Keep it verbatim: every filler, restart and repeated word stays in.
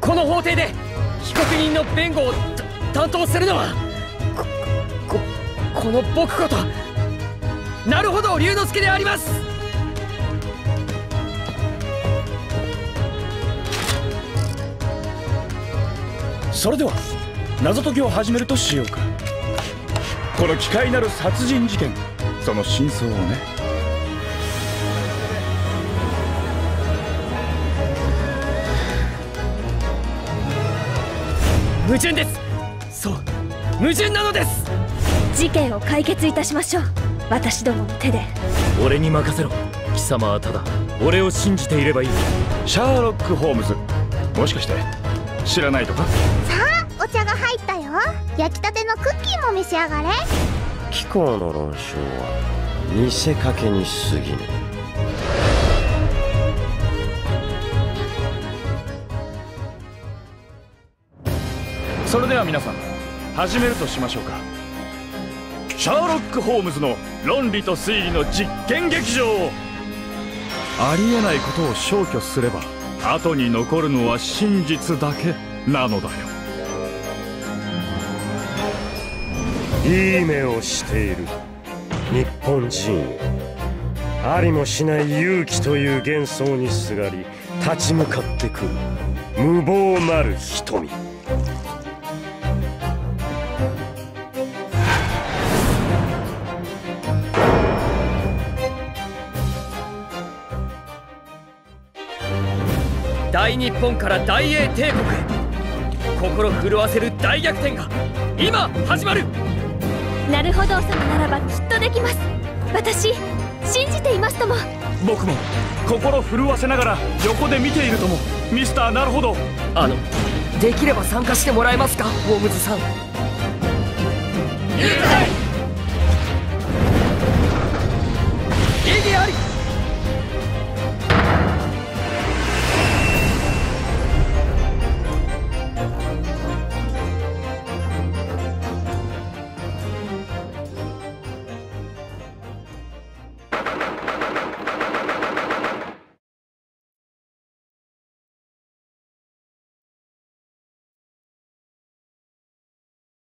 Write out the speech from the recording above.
この法廷で被告人の弁護を担当するのはこここの僕ことなるほど龍之介であります。 それでは謎解きを始めるとしようか。この奇怪なる殺人事件、その真相をね。 矛盾です。そう、矛盾なのです。 事件を解決いたしましょう。私どもの手で。 俺に任せろ。貴様はただ俺を信じていればいい。 シャーロック・ホームズ、もしかして知らないとか？ さあ、お茶が入ったよ。焼きたてのクッキーも召し上がれ。 貴公の論証は見せかけに過ぎぬ。 それでは皆さん始めるとしましょうか。シャーロック・ホームズの論理と推理の実験劇場。ありえないことを消去すれば後に残るのは真実だけなのだよ。 いい目をしている日本人。ありもしない勇気という幻想にすがり立ち向かってくる無謀なる瞳。 大日本から大英帝国へ心震わせる大逆転が今始まる。 なるほど様ならばきっとできます。私信じていますとも。 僕も心震わせながら横で見ているとも。ミスターなるほど。 あのできれば参加してもらえますか、ホームズさん。 入れたい。 異議あり。